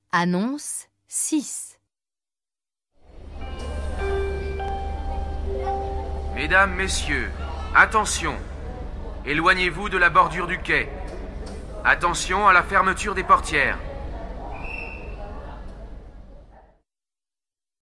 Annonce 6. Mesdames, Messieurs, attention! Éloignez-vous de la bordure du quai. Attention à la fermeture des portières.